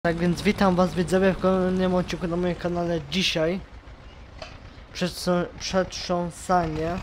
Tak więc witam was widzowie w kolejnym odcinku na moim kanale. Dzisiaj przetrząsanie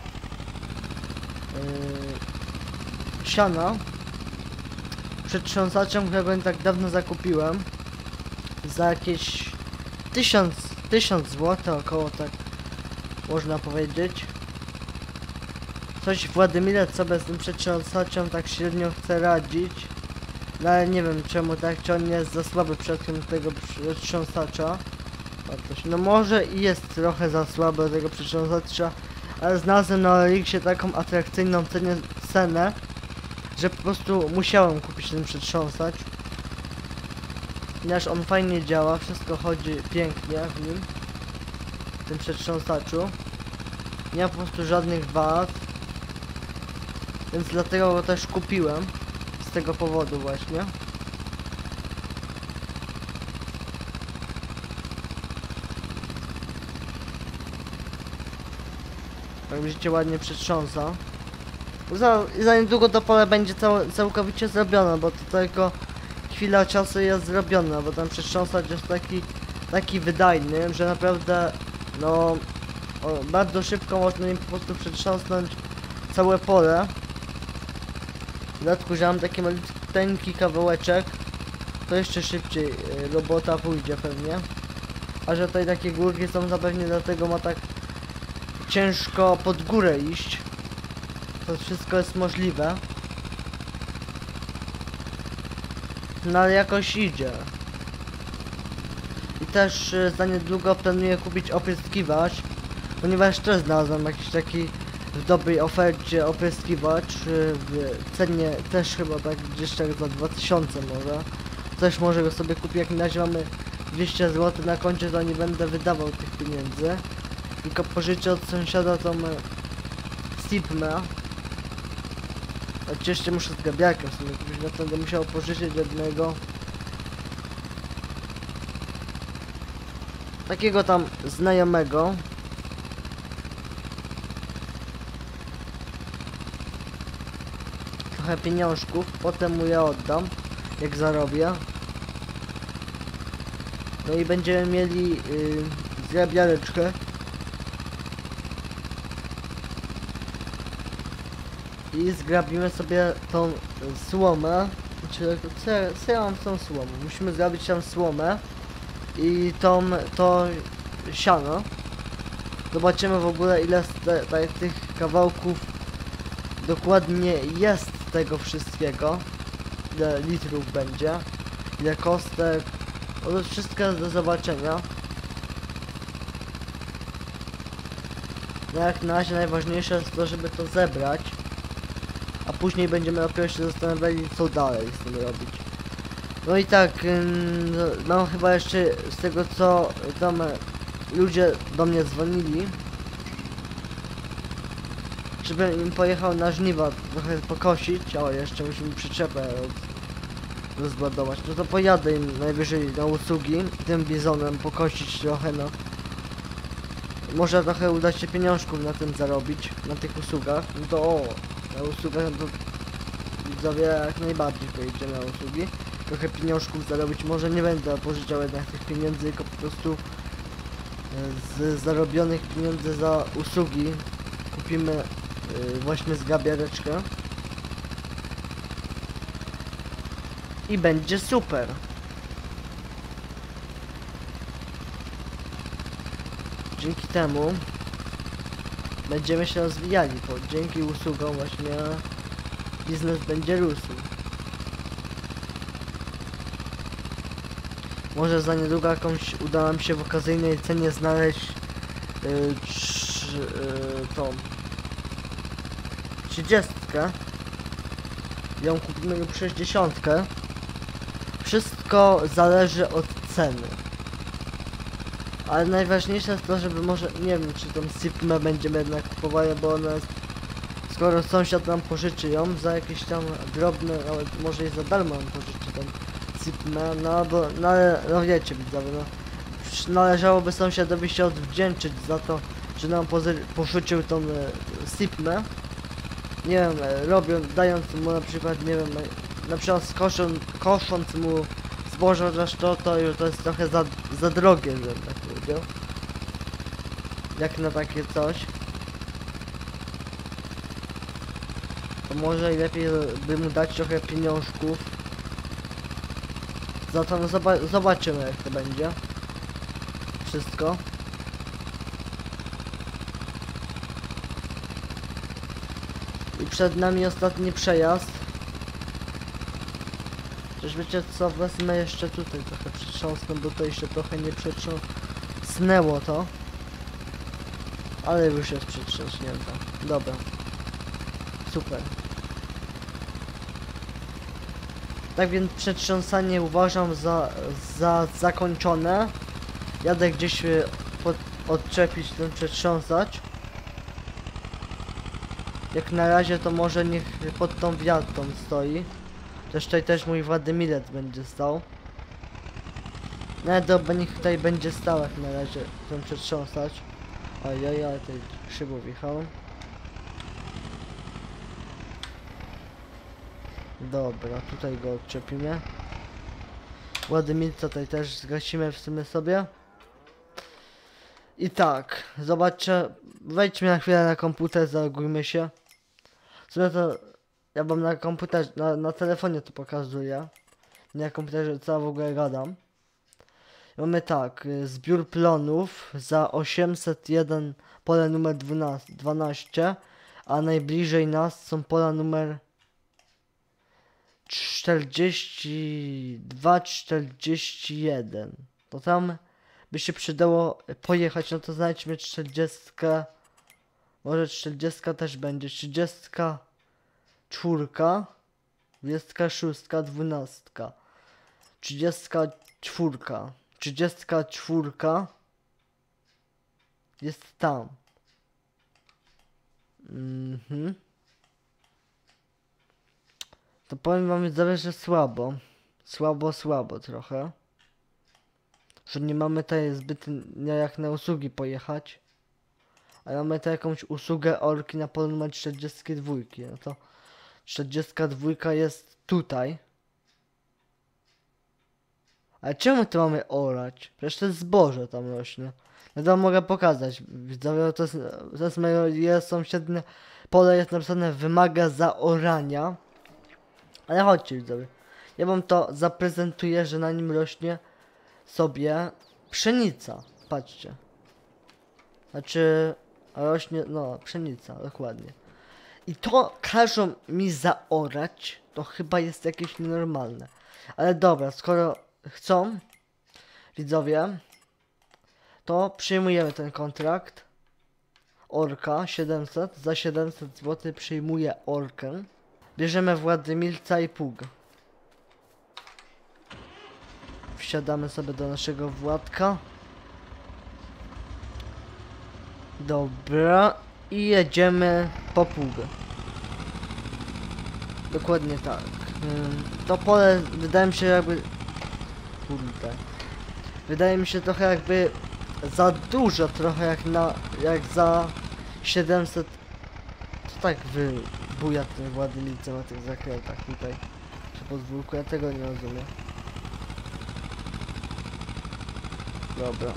siana przetrząsaczem, którego nie tak dawno zakupiłem za jakieś 1000 zł, około, tak można powiedzieć. Coś Władimir sobie z tym przetrząsaczem tak średnio chce radzić. No ale nie wiem czemu tak, czy on jest za słaby przed tym tego przetrząsacza. No może i jest trochę za słaby do tego przetrząsacza, ale znalazłem na Elixie taką atrakcyjną cenę, że po prostu musiałem kupić ten przetrząsacz. Ponieważ on fajnie działa, wszystko chodzi pięknie w nim, w tym przetrząsaczu. Nie ma po prostu żadnych wad, więc dlatego go też kupiłem. Z tego powodu właśnie. Jak widzicie, ładnie przetrząsa. Za niedługo to pole będzie całkowicie zrobione, bo to tylko chwila czasu jest zrobiona, bo ten przetrząsacz jest taki wydajny, że naprawdę no bardzo szybko można nim po prostu przetrząsnąć całe pole. W dodatku, że mam taki malutki kawałeczek, to jeszcze szybciej robota pójdzie pewnie. A że tutaj takie górki są zapewne, dlatego ma tak ciężko pod górę iść. To wszystko jest możliwe. No ale jakoś idzie. I też za niedługo planuję kupić opryskiwacz, ponieważ też znalazłem jakiś taki w dobrej ofercie opryskiwacz w cenie też chyba tak gdzieś tak za 2000 może. Też może go sobie kupię, jak na razie mamy 200 zł na koncie, to nie będę wydawał tych pieniędzy. Tylko pożyczę od sąsiada tą Stipmę. Oczywiście muszę z gabiarkiem sobie kupić, dlatego będę musiał pożyczyć jednego. Takiego tam znajomego. Trochę pieniążków, potem mu je oddam, jak zarobię. No i będziemy mieli zgrabiareczkę. I zgrabimy sobie tą słomę. Znaczy, co ja mam z tą słomą? Musimy zgrabić tam słomę i to siano. Zobaczymy w ogóle, ile z tych kawałków dokładnie jest tego wszystkiego, ile litrów będzie, ile kostek, to wszystko jest do zobaczenia. No jak na razie najważniejsze jest to, żeby to zebrać, a później będziemy dopiero się zastanawiali, co dalej z tym robić. No i tak, no chyba jeszcze z tego, co tam ludzie do mnie dzwonili, żebym im pojechał na żniwa trochę pokosić, o jeszcze musimy przyczepę rozładować, no to pojadę im najwyżej na usługi, tym bizonem pokosić trochę, no. Może trochę uda się pieniążków na tym zarobić, na tych usługach, no to na usługach no to widzowie jak najbardziej pojedziemy na usługi. Trochę pieniążków zarobić, może nie będę pożyczał jednak tych pieniędzy, tylko po prostu z zarobionych pieniędzy za usługi kupimy właśnie zgrabiareczkę i będzie super. Dzięki temu będziemy się rozwijali, bo dzięki usługom właśnie biznes będzie rósł. Może za niedługo jakąś uda nam się w okazyjnej cenie znaleźć tą 30. Ją kupimy lub 60. Wszystko zależy od ceny. Ale najważniejsze jest to, żeby może, nie wiem, czy tą Stipmę będziemy jednak kupowali, bo ona jest, skoro sąsiad nam pożyczy ją za jakieś tam drobne, nawet może i za darmo nam pożyczy tą Stipmę, no bo, no wiecie widzowie, no należałoby sąsiadowi się odwdzięczyć za to, że nam pożyczył tą Stipmę. Nie wiem, dając mu na przykład, nie wiem, na przykład kosząc mu zboże zresztą to już to jest trochę za drogie, że tak powiedział. Jak na takie coś. To może i lepiej by mu dać trochę pieniążków. Za to no zobaczymy jak to będzie. Wszystko. I przed nami ostatni przejazd. Przecież wiecie co, wezmę jeszcze tutaj trochę przytrząsnę, bo to jeszcze trochę nie przytrząsnęło to. Ale już jest przytrząśnięte. Dobra. Super. Tak więc przetrząsanie uważam za zakończone. Jadę gdzieś odczepić ten przetrząsacz. Jak na razie to może niech pod tą wiatą stoi. Też tutaj też mój Władimilec będzie stał. No dobra, niech tutaj będzie stał jak na razie ten przetrząsacz. Ojej, ale tutaj krzywo wjechałem. Dobra, tutaj go odczepimy. Władimilca tutaj też zgasimy w sumie sobie. I tak, zobaczę. Wejdźmy na chwilę na komputer, zalogujmy się. W sumie to ja wam na komputerze, na telefonie to pokazuję. Nie na komputerze, co ja w ogóle gadam. Mamy tak, zbiór plonów za 801 pole numer 12, a najbliżej nas są pola numer 42, 41. To tam by się przydało pojechać, no to znajdźmy 40. Może 40 też będzie. 34, 26, 12. 34. 34 jest tam. To powiem wam widzowie, że słabo. Słabo trochę. Że nie mamy tutaj zbyt jak na usługi pojechać. A mamy tutaj jakąś usługę orki na polu numer 42. No to 42 jest tutaj. Ale czemu to mamy orać? Przecież to jest zboże tam rośnie. No to mogę pokazać. Widzowie, to jest moje sąsiednie pole, jest napisane wymaga zaorania. Ale chodźcie widzowie. Ja wam to zaprezentuję, że na nim rośnie sobie pszenica. Patrzcie. Znaczy rośnie, no pszenica, dokładnie. I to każą mi zaorać, to chyba jest jakieś nienormalne. Ale dobra, skoro chcą widzowie, to przyjmujemy ten kontrakt. Orka 700, za 700 zł przyjmuję orkę. Bierzemy Władimilca i pług. Wsiadamy sobie do naszego Władka. Dobra. I jedziemy po pług. Dokładnie tak. To pole wydaje mi się jakby... Kurde. Wydaje mi się trochę jakby za dużo, trochę jak za 700. To tak wybuja ten Władimilca na tych zakrętach tutaj. Przy podwórku, ja tego nie rozumiem. Dobra.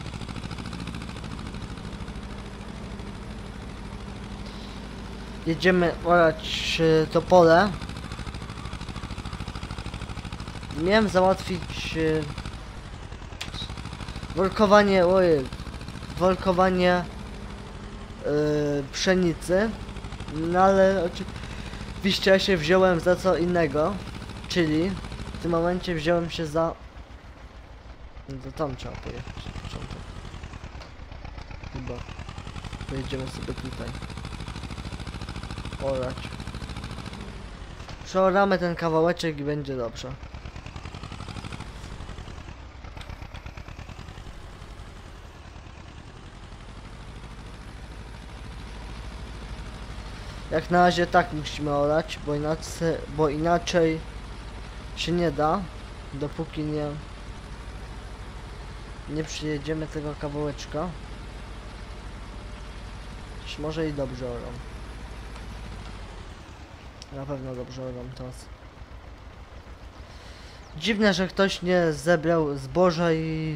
Jedziemy orać to pole. Miałem załatwić workowanie pszenicy, no ale oczywiście ja się wziąłem za co innego, czyli w tym momencie wziąłem się za... No to tam trzeba pojechać na początek. Chyba pojedziemy sobie tutaj orać. Przeoramy ten kawałeczek i będzie dobrze. Jak na razie tak musimy orać, bo inaczej się nie da, dopóki nie przyjedziemy tego kawałeczka. Może i dobrze orą. Na pewno dobrze orą teraz. Dziwne, że ktoś nie zebrał zboża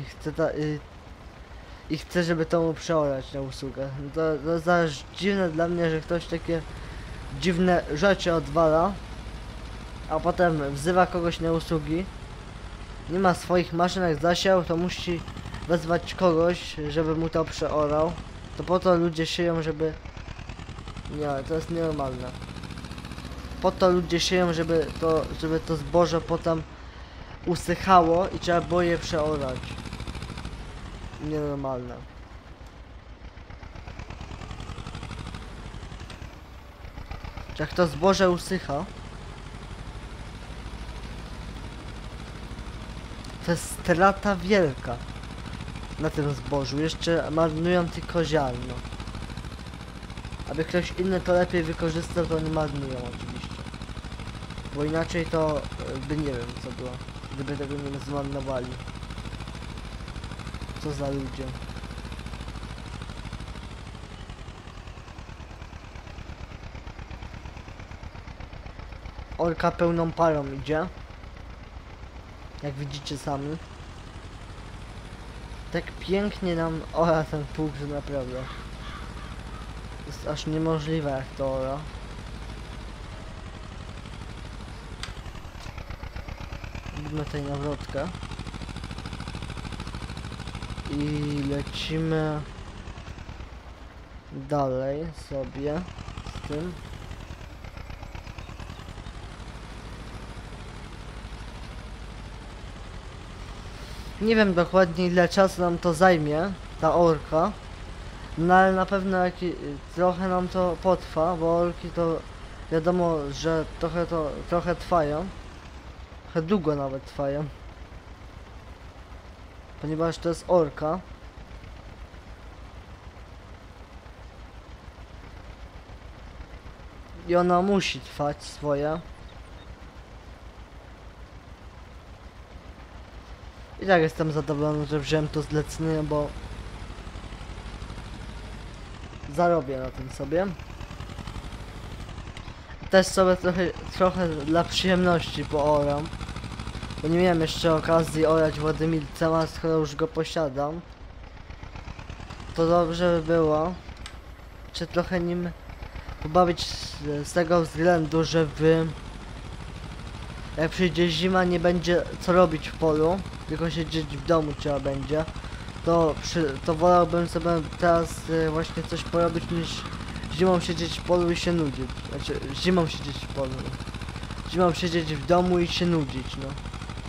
i chce, żeby to mu przeorać na usługę. To jest aż dziwne dla mnie, że ktoś takie dziwne rzeczy odwala, a potem wzywa kogoś na usługi. Nie ma swoich maszyn, jak zasiał, to musi wezwać kogoś, żeby mu to przeorał. To po to ludzie sieją, żeby... Nie, to jest nienormalne. Po to ludzie sieją, żeby to zboże potem usychało i trzeba było je przeorać. Nienormalne. Jak to zboże usycha, to jest strata wielka na tym zbożu. Jeszcze marnują tylko ziarno. Aby ktoś inny to lepiej wykorzystał, to nie marnują oczywiście. Bo inaczej to by nie wiem co było, gdyby tego nie zmarnowali. Co za ludzie. Orka pełną parą idzie. Jak widzicie sami. Tak pięknie nam ora ten pług, że naprawdę. Jest aż niemożliwe jak to ora. Robimy tutaj nawrotkę. I lecimy dalej sobie z tym. Nie wiem dokładnie ile czasu nam to zajmie, ta orka. No ale na pewno trochę nam to potrwa, bo orki to wiadomo, że trochę trwają. Trochę długo nawet trwają. Ponieważ to jest orka. I ona musi trwać swoje. I tak jestem zadowolony, że wziąłem to zlecenie, bo zarobię na tym sobie. Też sobie trochę dla przyjemności pooram. Bo nie miałem jeszcze okazji orać Władimilcem, a skoro już go posiadam, to dobrze by było się trochę nim pobawić z tego względu, że jak przyjdzie zima, nie będzie co robić w polu, tylko siedzieć w domu trzeba będzie, to wolałbym sobie teraz właśnie coś porobić niż zimą siedzieć w polu i się nudzić. Znaczy zimą siedzieć w polu. Zimą siedzieć w domu i się nudzić, no.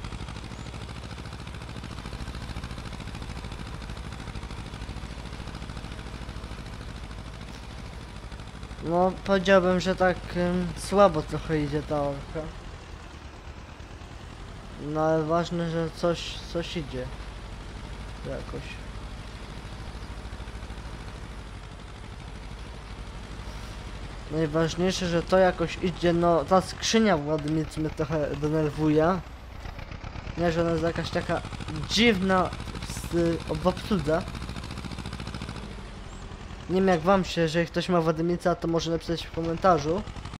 No, powiedziałbym, że tak słabo trochę idzie ta orka. No ale ważne, że coś idzie. Jakoś. Najważniejsze, że to jakoś idzie, no ta skrzynia Władimilc mnie trochę denerwuje. Nie, że ona jest jakaś taka dziwna w obsłudze. Nie wiem jak wam się, jeżeli ktoś ma Władimilca, to może napisać w komentarzu.